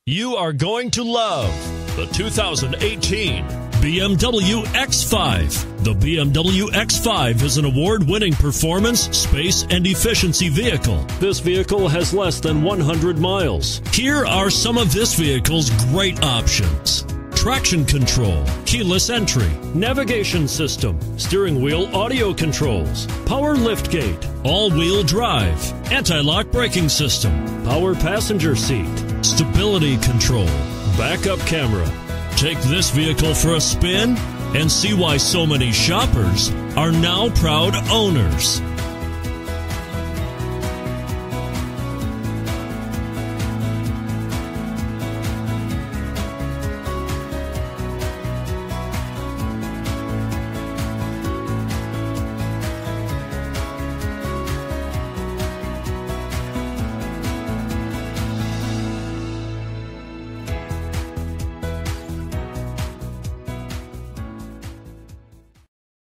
You are going to love the 2018 BMW X5. The BMW X5 is an award-winning performance, space, and efficiency vehicle. This vehicle has less than 100 miles. Here are some of this vehicle's great options: traction control, keyless entry, navigation system, steering wheel audio controls, power liftgate, all-wheel drive, anti-lock braking system, power passenger seat, stability control, backup camera. Take this vehicle for a spin and see why so many shoppers are now proud owners.